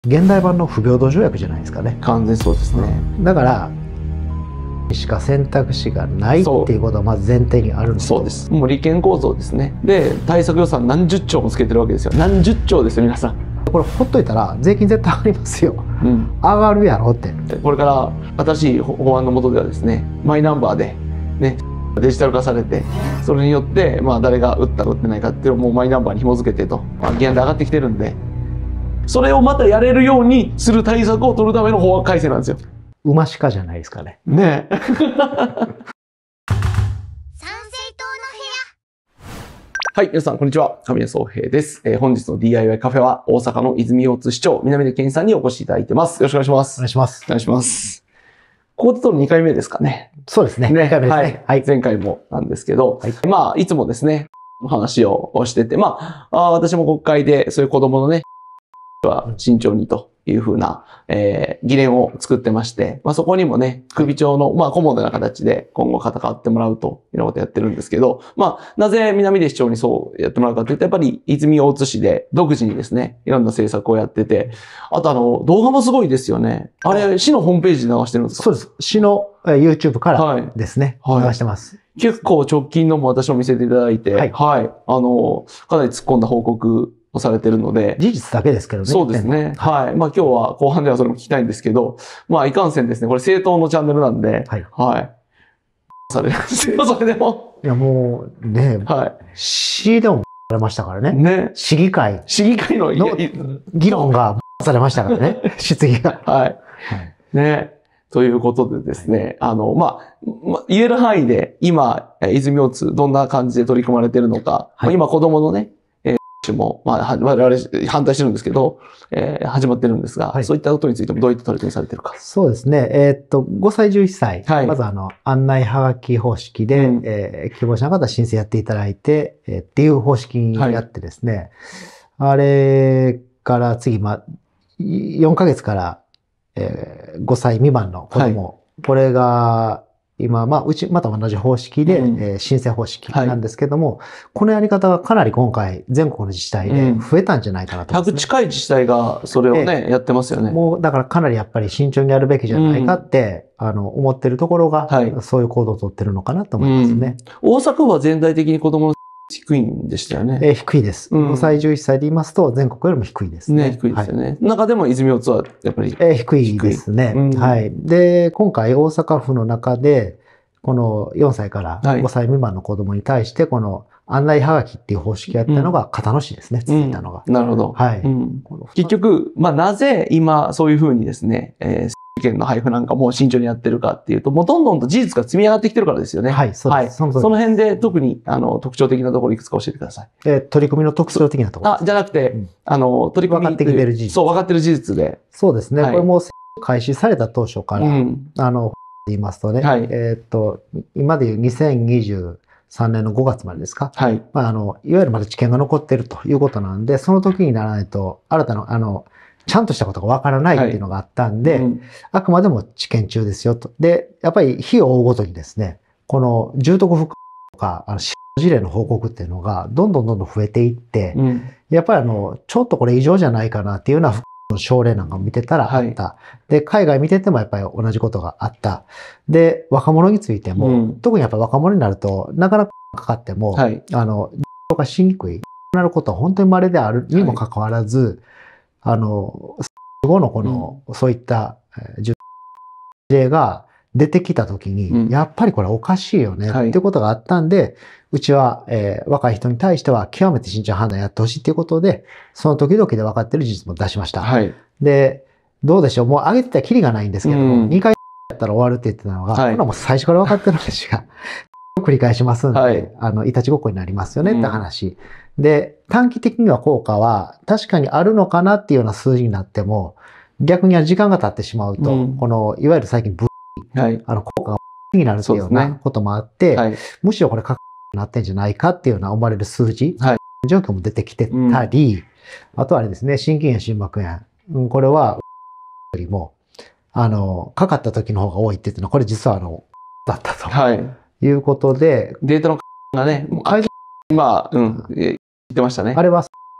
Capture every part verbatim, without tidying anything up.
現代版の不平等条約じゃないですかね。 完全そうですね。 だからしか選択肢がないっていうことはまず前提にあるんです。 そうです。もう利権構造ですね。で対策予算何十兆もつけてるわけですよ。何十兆ですよ皆さん。 これほっといたら税金絶対上がりますよ、 うん、 上がるやろって。 これから新しい法案の下ではですね、マイナンバーでねデジタル化されて、それによってまあ誰が打ったか打ってないかっていうのをもうマイナンバーに紐付けてと、まあ、議案で上がってきてるんで、それをまたやれるようにする対策を取るための法案改正なんですよ。 馬鹿じゃないですかね。 ねえ。はい、皆さん、こんにちは。神谷宗平です。えー、本日の ディーアイワイ カフェは、大阪の泉大津市長、南出健さんにお越しいただいてます。よろしくお願いします。 お願いします。 お願いします。ここでとのにかいめですかね。 そうですね。 ね、 にかいめですね。 はい。 はい、 前回もなんですけど、はい、まあ、いつもですね、お話をしてて、まあ、あ私も国会で、そういう子供のね、は慎重にというふうな、えー、議連を作ってまして、まあそこにもね、首長の、まあ顧問のような形で今後関わってもらうというようなことをやってるんですけど、まあなぜ南出市長にそうやってもらうかというと、やっぱり泉大津市で独自にですね、いろんな政策をやってて、あとあの、動画もすごいですよね。あれ、市のホームページで流してるんですか？ そうです。市の YouTube からですね、はい、流してます。 結構直近のも私も見せていただいて、はい。はい、あの、かなり突っ込んだ報告をされてるので。 事実だけですけどね。 そうですね。はい。まあ今日は後半ではそれも聞きたいんですけど、まあいかんせんですね、これ政党のチャンネルなんで、はい。はい。されますよ、それでも。 いやもうね、はい。市でもされましたからね。ね。市議会。 市議会の議論がされましたからね。質疑が。 はい。はい。ね。ということでですね、あの、まあ、まあ、言える範囲で今、泉大津どんな感じで取り組まれているのか、はい、今子供のね、えー、も、まあ、我々反対してるんですけど、えー、始まってるんですが、はい、そういったことについてもどういった取り組みされているか。 そうですね。えー、っと、ごさい、じゅういっさい。はい、まずあの、案内はがき方式で、うん、えー、希望者の方は申請やっていただいて、えー、っていう方式やってですね、はい、あれから次、まあ、よんかげつから、えー、ごさい未満の子供、はい、これが今、まあ、うち、また同じ方式で、うん、えー、申請方式なんですけども、はい、このやり方がかなり今回、全国の自治体で増えたんじゃないかなと思います、ね。ひゃく近い自治体がそれをね、やってますよね。 もう、だからかなりやっぱり慎重にやるべきじゃないかって、うん、あの、思ってるところが、はい、そういう行動をとってるのかなと思いますね。 うん、大阪府は全体的に子供の低いんでしたよね。 えー、低いです。うん、ごさい、じゅういっさいで言いますと、全国よりも低いですね。 ね、低いですよね。はい、中でも泉大津はやっぱり。 えー、低いですね、うん。はい。で、今回大阪府の中で、このよんさいからごさい未満の子供に対して、この案内はがきっていう方式をやったのが片野市ですね、続いたのが。 うん、なるほど。はい。うん、結局、まあなぜ今そういうふうにですね、えー券の配布なんかも慎重にやってるかっていうと、もうどんどんと事実が積み上がってきてるからですよね。はい、そうです。はい、その辺で特にあの特徴的なところいくつか教えてください。 えー、取り組みの特徴的なところ。 あ、じゃなくて、うん、あの、取り組み。 分かってきてる事実。 そう、分かってる事実で。 そうですね。はい、これも開始された当初から、うん、あの、言いますとね、はい、えっと、今でいうにせんにじゅうさんねんのごがつまでですか。はい。まあ、あの、いわゆるまだ知見が残っているということなんで、その時にならないと、新たな、あの、ちゃんとしたことがわからないっていうのがあったんで、はいうん、あくまでも治験中ですよと。で、やっぱり日を追うごとにですね、この重篤不可とか、あの、事例の報告っていうのがどんどんどんどん増えていって、うん、やっぱりあの、ちょっとこれ異常じゃないかなっていうような症例なんかを見てたらあった。はい、で、海外見ててもやっぱり同じことがあった。で、若者についても、うん、特にやっぱり若者になると、なかなかかかっても、はい、あの、がしにくい。なることは本当に稀であるにもかかわらず、はいあの、後のこの、うん、そういった事例が出てきたときに、うん、やっぱりこれおかしいよね、はい、っていうことがあったんで、うちは、えー、若い人に対しては極めて慎重な判断やってほしいっていうことで、その時々で分かっている事実も出しました。はい、で、どうでしょう、もう上げてたらキリがないんですけども、うん、にかいやったら終わるって言ってたのが、はい、これはもう最初から分かってるんですが、繰り返しますんで、はい、あの、いたちごっこになりますよねって話。うんで、短期的には効果は確かにあるのかなっていうような数字になっても、逆には時間が経ってしまうと、うん、この、いわゆる最近、はい、あの、効果がになるっていうようなこともあって、はい、むしろこれ、かなってんじゃないかっていうような思われる数字、はい、状況も出てきてたり、うん、あとはあれですね、心筋炎、心膜炎。うん、これは、よりも、あの、かかった時の方が多いって言ってのは、これ実はあの、だったと。はい。いうことで、 データのがね、改善まあ、うん、言ってましたね。 あれは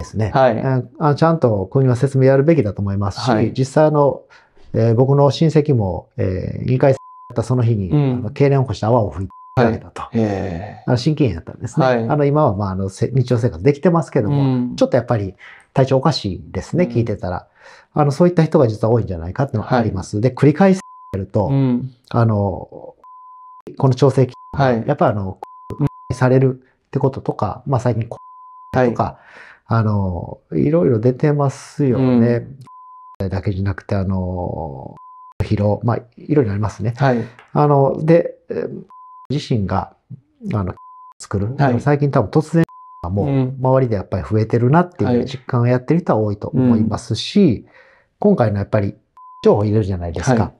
ですね。はい、あちゃんと国は説明やるべきだと思いますし、はい、実際あの、えー、僕の親戚も、えー、にかいったその日に、うん、あの痙攣を起こして泡を吹いてあげたと。はい、あの心筋炎だったんですね。はい、あの今はまああの日常生活できてますけども、うん、ちょっとやっぱり体調おかしいですね、聞いてたら。あのそういった人が実は多いんじゃないかっていうのがあります。はい、で、繰り返しやると、うん、あの、この調整器、はい、やっぱりあの、されるってこととか、まあ最近、とか、はい、あの、いろいろ出てますよね。うん、だけじゃなくて、あの、疲労、まあ、いろいろありますね。はい、あの、で、自身が、あの、作る。はい、最近多分突然、もう、周りでやっぱり増えてるなっていう実感をやってる人は多いと思いますし、うん、今回のやっぱり、情報入れるじゃないですか。はい、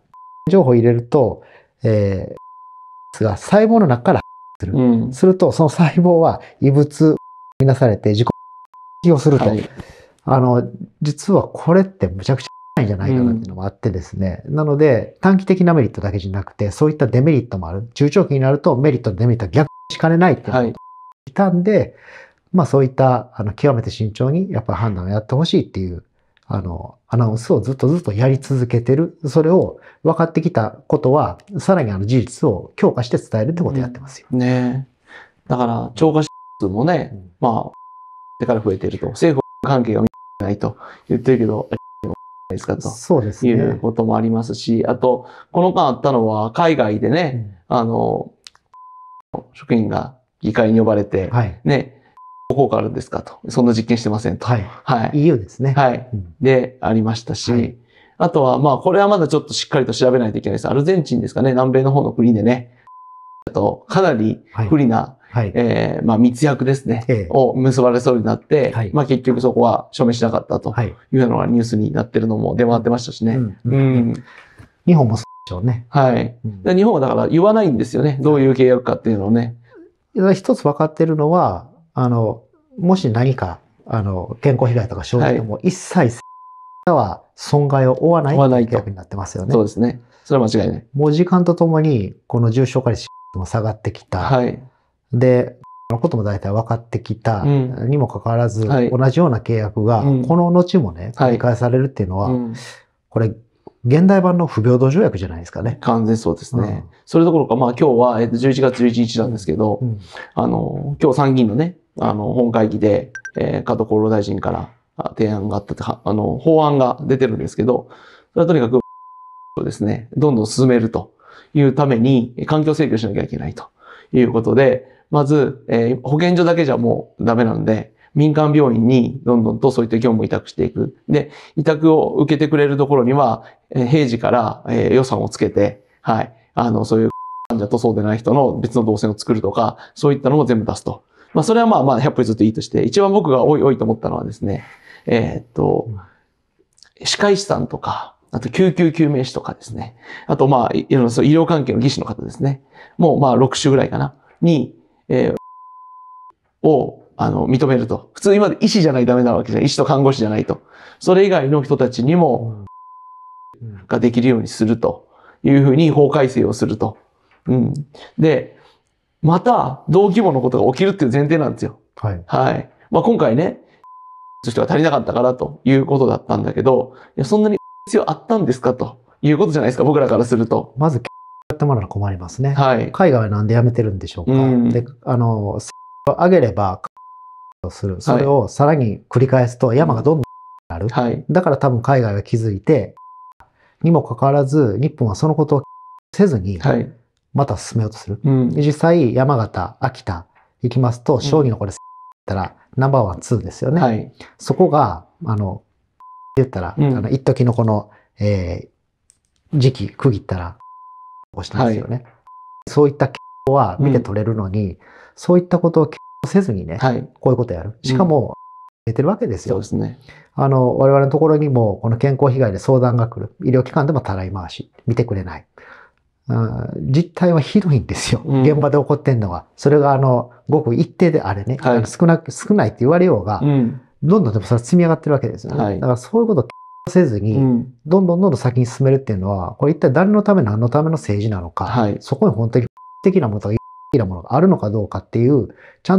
情報入れると、えー、が細胞の中からする。うん、すると、その細胞は異物になされて自己をすると。はい、あの、実はこれってむちゃくちゃないんじゃないかなっていうのもあってですね。うん、なので、短期的なメリットだけじゃなくて、そういったデメリットもある。中長期になるとメリットとデメリットは逆しかねないっていうのがいたんで、はい、まあそういった、あの、極めて慎重にやっぱ判断をやってほしいっていう、あの、アナウンスをずっとずっとやり続けてる。それを分かってきたことは、さらにあの事実を強化して伝えるってことをやってますよ。 うん、ねえ。だから、超過数もね、うん、まあ、手から増えていると。政府関係が見えないと言ってるけど、ですかとそうですね。 いうこともありますし、あと、この間あったのは、海外でね、うん、あの、職員が議会に呼ばれて、はい、ね、効果あるんですかと。そんな実験してませんと。 はい。はい。イーユー ですね。 はい。うん、で、ありましたし、はい、あとは、まあ、これはまだちょっとしっかりと調べないといけないです。アルゼンチンですかね、南米の方の国でね、あと、かなり不利な、はい、えー、まあ、密約ですね、ええ、を結ばれそうになって、はい、まあ、結局そこは署名しなかったというのがニュースになってるのも出回ってましたしね。うんうんうん、 日本もそうでしょうね。 はい、うん。日本はだから言わないんですよね。どういう契約かっていうのをね。 一つ分かってるのは、あの、もし何か、あの、健康被害とか生じても、はい、一切、は損害を負わないという契約になってますよね。 そうですね。それは間違いない。 もう時間とともに、この重症化率も下がってきた。はい。で、のことも大体分かってきたにもかかわらず、うん、同じような契約が、この後もね、繰り返されるっていうのは、はいうん、これ、現代版の不平等条約じゃないですかね。 完全そうですね。うん、それどころか、まあ今日は、えっと、じゅういちがつじゅういちにちなんですけど、うん、あの、今日参議院のね、あの、本会議で、えー、加藤厚労大臣から提案があったって、あの、法案が出てるんですけど、それはとにかくですね、どんどん進めるというために、環境整備をしなきゃいけないということで、まず、えー、保健所だけじゃもうダメなので、民間病院にどんどんとそういった業務を委託していく。で、委託を受けてくれるところには、えー、平時から、えー、予算をつけて、はい、あの、そういう患者とそうでない人の別の動線を作るとか、そういったのも全部出すと。まあ、それはまあまあ、ひゃっぽ譲っていいとして、一番僕が多い多いと思ったのはですね、えー、っと、歯科医師さんとか、あと救急救命士とかですね。あとまあ、いろんな医療関係の技師の方ですね。もうまあろく種ぐらいかな。に、えー、を、あの、認めると。普通今まで医師じゃないとダメなわけじゃない。医師と看護師じゃないと。それ以外の人たちにも、ができるようにするというふうに法改正をすると。うん。で、また、同規模のことが起きるっていう前提なんですよ。はい。はい。まあ今回ね、そしては足りなかったからということだったんだけど、いや、そんなに必要あったんですかということじゃないですか、僕らからすると。 まず、やってもらうのは困りますね。はい。海外はなんでやめてるんでしょうか。うん、で、あの、上げれば、する。それをさらに繰り返すと山がどんどんなる。はい。だから多分海外は気づいて、にもかかわらず、日本はそのことをせずに、また進めようとする。はい、うん、実際、山形、秋田行きますと、小児のこれ、ったら、ナンバーワン、ツーですよね。はい。そこが、あの、言ったら、うん、あの、一時のこの、えー、時期区切ったら、こうしたんですよね。はい、そういった傾向は見て取れるのに、うん、そういったことをせずにね、はい、こういうことをやる。しかも、出てるわけですよ。 そうですね。 あの、我々のところにも、この健康被害で相談が来る。医療機関でもたらい回し。見てくれない。実態はひどいんですよ。うん、現場で起こってんのは。それが、あの、ごく一定であれね、はい、少なく、少ないって言われようが、うん、どんどんでもそれ積み上がってるわけですよね。はい、だからそういうことをせずに、うん、どんどんどんどん先に進めるっていうのは、これ一体誰のため何のための政治なのか、はい、そこに本当に的なものとか、的なものがあるのかどうかっていう、ちゃんと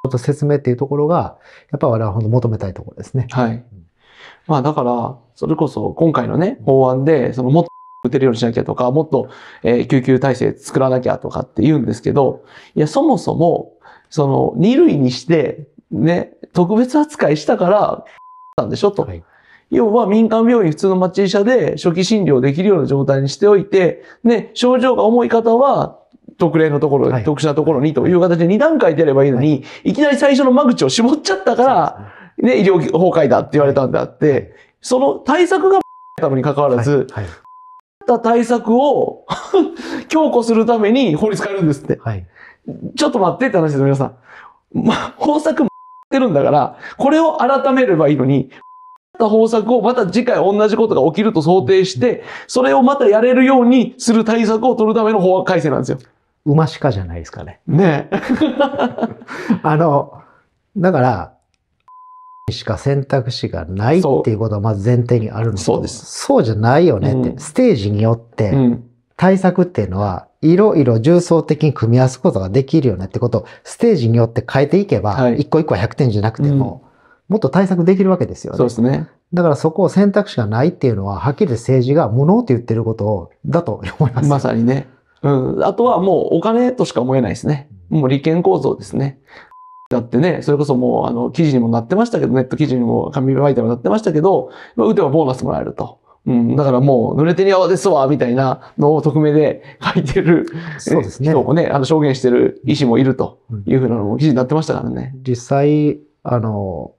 と説明っていうところが、やっぱり我々は本当求めたいところですね。 はい。まあだから、それこそ今回のね、法案で、そのもっと打てるようにしなきゃとか、もっと、えー、救急体制作らなきゃとかって言うんですけど、いや、そもそも、そのに類にして、ね、特別扱いしたから、なんでしょと。はい、要は民間病院普通の町医者で初期診療できるような状態にしておいて、ね、症状が重い方は、特例のところ、はい、特殊なところにという形でに段階でやればいいのに、はい、いきなり最初の間口を絞っちゃったから、ね、医療崩壊だって言われたんであって、はい、その対策がために関わらず、はいはい、た対策を強固するために法律変えるんですって。はい、ちょっと待ってって話ですよ、皆さん。まあ、方策もってるんだから、これを改めればいいのに、方策をまた次回同じことが起きると想定して、それをまたやれるようにする対策を取るための法案改正なんですよ。 馬しかじゃないですかね。 ねえ。 あの、だから、しか選択肢がないっていうことはまず前提にあるのと、 そうです。 そうじゃないよねって、うん、ステージによって対策っていうのはいろいろ重層的に組み合わすことができるよねってことをステージによって変えていけば、はい、一個一個はひゃくてんじゃなくても、うん、もっと対策できるわけですよね。 そうですね。 だからそこを選択肢がないっていうのははっきり政治が無能って言ってることだと思います。 まさにね。うん。あとはもうお金としか思えないですね。もう利権構造ですね。だってね、それこそもう、あの、記事にもなってましたけど、ネット記事にも、紙媒体にもなってましたけど、打てばボーナスもらえると。うん。だからもう、濡れてに泡ですわ、みたいなのを匿名で書いてる、 そうですね。 人もね、あの、証言してる医師もいるというふうなのも記事になってましたからね。 実際、あの、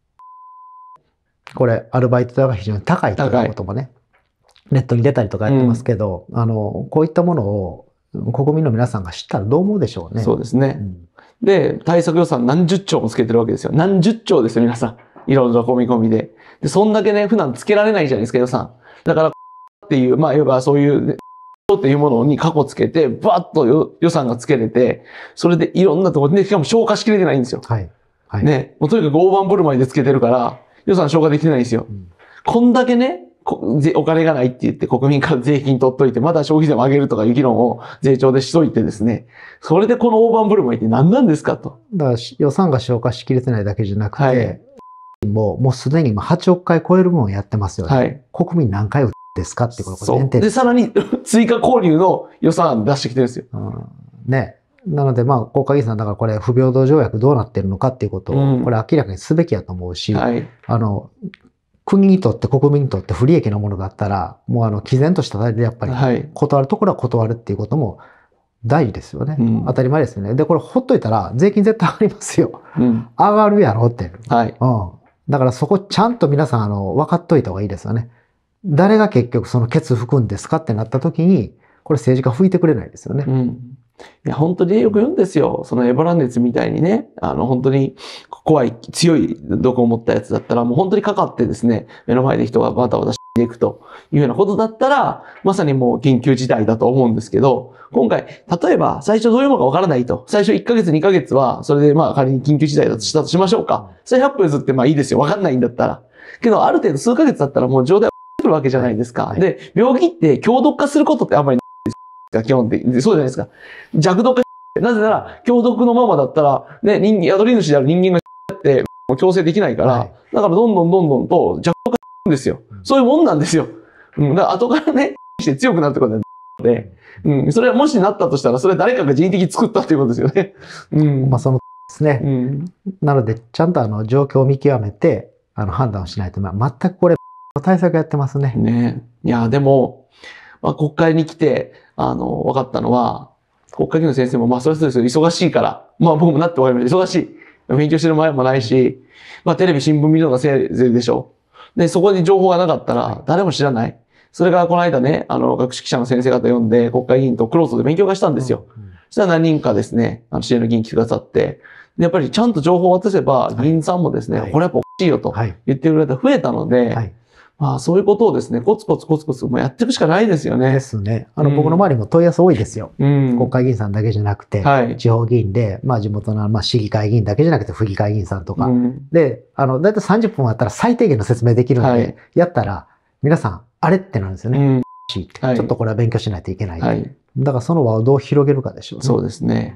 これ、アルバイト代が非常に高いということもね、ネットに出たりとかやってますけど、うん、あの、こういったものを国民の皆さんが知ったらどう思うでしょうね。 そうですね。うん、で、対策予算何十兆もつけてるわけですよ。何十兆ですよ、皆さん。いろいろ込み込みで。で、そんだけね、普段つけられないじゃないですか、予算。だから、っていう、まあ、要はそういう、ね、っていうものに過去つけて、バーッと予算がつけれて、それでいろんなところで、しかも消化しきれてないんですよ。はい。はい。ね、もうとにかく大盤振る舞いでつけてるから、予算消化できてないんですよ。うん、こんだけね、お金がないって言って国民から税金取っといて、また消費税も上げるとかいう議論を税調でしといてですね、それでこの大盤振る舞いって何なんですかと。 だから予算が消化しきれてないだけじゃなくて、はい、もう、もうすでにはちおくかい超える分をやってますよね。はい、国民何回ですかってことが前提です。で、さらに追加購入の予算出してきてるんですよ。 うん、ね。なので、まあ、国会議員さんだからこれ不平等条約どうなってるのかっていうことを、これ明らかにすべきやと思うし、うんはい、あの、国にとって国民にとって不利益なものがあったら、もうあの、毅然とした態度でやっぱり、断るところは断るっていうことも大事ですよね。うん、当たり前ですよね。で、これほっといたら、税金絶対上がりますよ。うん、上がるやろって。はい。うん。だからそこちゃんと皆さん、あの、分かっといた方がいいですよね。誰が結局そのケツ吹くんですかってなった時に、これ政治家吹いてくれないですよね。うん。 いや、本当によく言うんですよ。そのエボラ熱みたいにね、あの、本当に怖い、強い毒を持ったやつだったら、もう本当にかかってですね、目の前で人がバタバタしていくというようなことだったら、まさにもう緊急事態だと思うんですけど、今回、例えば最初どういうものかわからないと。最初いっかげつ、にかげつは、それでまあ仮に緊急事態だとしたとしましょうか。それひゃっぽ譲ってまあいいですよ。わかんないんだったら。けど、ある程度数ヶ月だったらもう状態は来るわけじゃないですか。はいはい、で、病気って強毒化することってあんまりないですか、基本的に。そうじゃないですか。弱毒化なぜなら、強毒のままだったら、ね、人間、宿り主である人間がって、もう強制できないから、はい、だからどんどんどんどんと弱毒化するんですよ。そういうもんなんですよ。うん。だから後からね、して強くなるってことなんで、うん。それはもしなったとしたら、それは誰かが人為的に作ったっていうことですよね。うん。 まあそのですね。うん。なので、ちゃんとあの、状況を見極めて、あの、判断をしないと、まあ、全くこれ、対策やってますね。 ね。いや、でも、まあ、国会に来て、あの、分かったのは、国会議員の先生も、まあ、それはそうですよ。忙しいから。まあ、僕もなって分かりました。忙しい。勉強してる前もないし、まあ、テレビ、新聞見るのがせいぜいでしょう。で、そこに情報がなかったら、誰も知らない。それが、この間ね、あの、学識者の先生方呼んで、国会議員とクローズで勉強会したんですよ。うんうん、そしたら何人かですね、あの、支援の議員来てくださって、でやっぱりちゃんと情報を渡せば、議員さんもですね、はい、これやっぱおかしいよと言ってくれたら増えたので、はい、まあそういうことをですね、コツコツコツコツもやっていくしかないですよね。 ですね。あの、うん、僕の周りも問い合わせ多いですよ。うん、国会議員さんだけじゃなくて、はい、地方議員で、まあ地元の、まあ市議会議員だけじゃなくて、府議会議員さんとか。うん、で、あの、だいたいさんじゅっぷんあったら最低限の説明できるので、はい、やったら、皆さん、あれってなるんですよね。うんはい、ちょっとこれは勉強しないといけない。はい、だからその輪をどう広げるかでしょうね。 そうですね。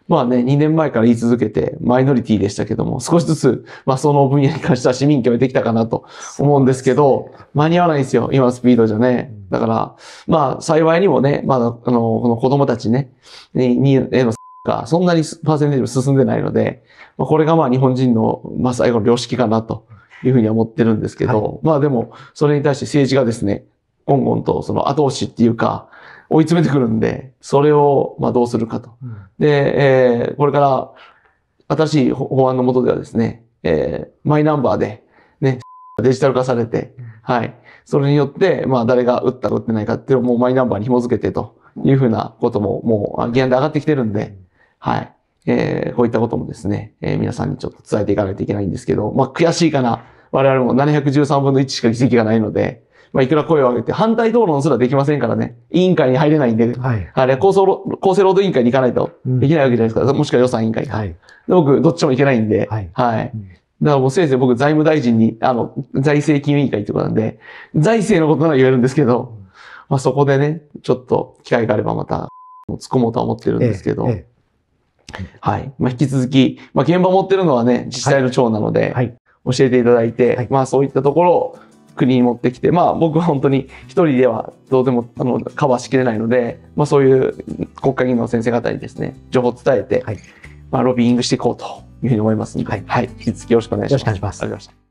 まあね、にねんまえから言い続けて、マイノリティでしたけども、少しずつ、まあその分野に関しては市民権を得てきたかなと思うんですけど、間に合わないんですよ、今のスピードじゃね。だから、まあ幸いにもね、まだ、あの、この子供たちね、に、にへのがそんなにパーセンテージも進んでないので、まあ、これがまあ日本人の、まあ最後の良識かなというふうには思ってるんですけど、はい、まあでも、それに対して政治がですね、ゴンゴンとその後押しっていうか、追い詰めてくるんで、それをまあどうするかと。うん、で、えー、これから新しい法案の下ではですね、えー、マイナンバーでね、デジタル化されて、はい。それによって、まあ誰が打ったか打ってないかっていうのをもうマイナンバーに紐付けてというふうなことももう議案で上がってきてるんで、はい。えー、こういったこともですね、えー、皆さんにちょっと伝えていかないといけないんですけど、まあ悔しいかな。我々もななひゃくじゅうさんぶんのいちしか議席がないので、まあ、いくら声を上げて、反対討論すらできませんからね。委員会に入れないんで、はい、あれ、厚生労働委員会に行かないとできないわけじゃないですか。うん、もしくは予算委員会か。はい、で僕、どっちも行けないんで、はい。はい、うん、だからもうせいぜい僕、財務大臣に、あの、財政金融委員会ってことなんで、財政のことなら言えるんですけど、うん、まあそこでね、ちょっと機会があればまた、突っ込もうとは思ってるんですけど、えええ、はい。まあ引き続き、まあ現場持ってるのはね、自治体の長なので、はい、教えていただいて、はい、まあそういったところを、国に持ってきて、まあ僕は本当に一人ではどうでもあのカバーしきれないので、まあそういう国会議員の先生方にですね、情報を伝えて、はい、まあロビーイングしていこうというふうに思いますので、はい、はい、引き続きよろしくお願いします。 よろしくお願いします。 ありがとうございました。